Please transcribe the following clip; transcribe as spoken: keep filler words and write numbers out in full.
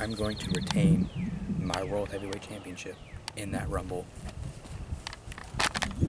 I'm going to retain my World Heavyweight Championship in that Rumble.